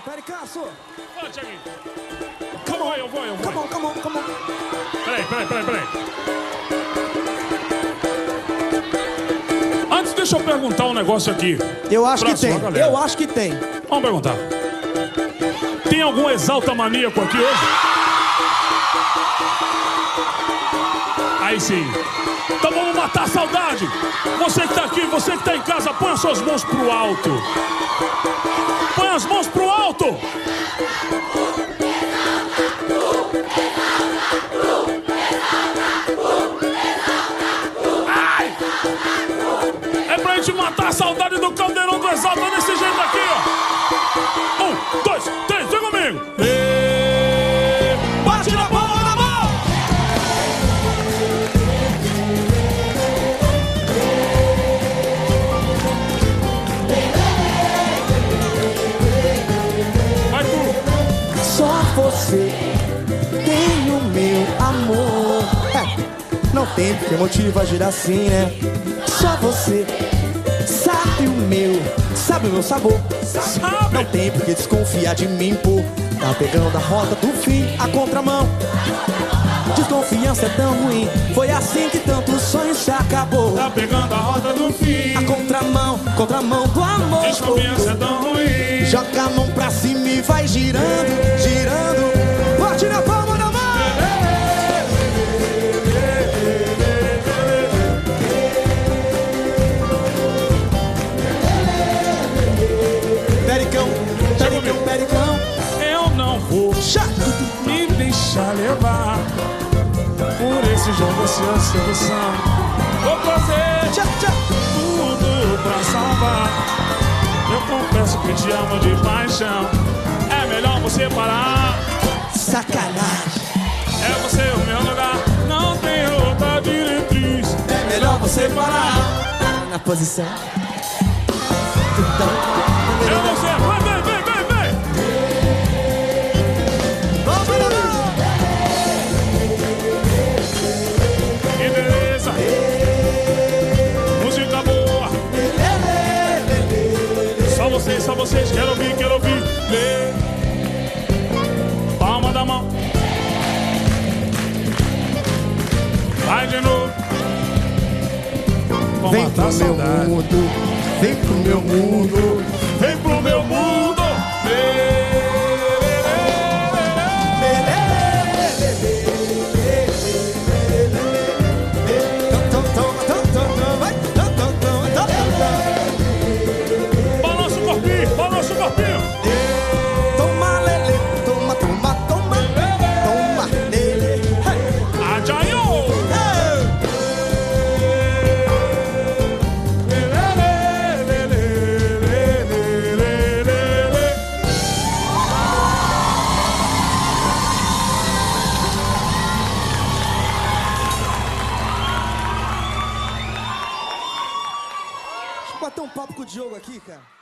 Pericaço! Fala, Thiaguinho. Come on, eu vou. Come on. Peraí. Antes, deixa eu perguntar um negócio aqui. Eu acho pra que sua tem, galera. eu acho que tem. Vamos perguntar. Tem algum exalta maníaco aqui hoje? Aí sim. Então vamos matar a saudade. Você que tá aqui, você que tá em casa, põe as suas mãos pro alto. Põe as mãos pro alto. Ai! É pra gente matar a saudade do Caldeirão do Exalta desse jeito aqui, ó. 1, 2, 3, vem comigo. Bate na palma da mão. Vai tu. Só você tem o meu amor. Não tem porque motivo agir assim, né? Só você sabe o meu sabor. Não tem porque desconfiar de mim, pô. Tá pegando a rota do fim, a contramão. Desconfiança é tão ruim. Foi assim que tantos sonhos se acabou. Tá pegando a roda do fim. A contramão do amor. Desconfiança é tão ruim. Joga a mão pra cima e vai girando, girando. Bate na palma da mão. Pericão. Eu não vou me deixar levar por esse jogo, essa sedução. Vou fazer tudo pra salvar. Eu confesso que te amo de paixão. É melhor você parar. Sacanagem. É você o meu lugar. Não tem outra diretriz. É melhor você parar na posição. Eu não sei. Vem. Que beleza. Música boa. Só vocês. Quero ouvir. Lê. Palma da mão. Vai de novo. Vem pro meu mundo. Vem pro meu mundo. Vem pro meu mundo. Balança o corpinho. Toma lele, toma lele. Ajaio. Deixa eu bater um papo com o Diogo aqui, cara.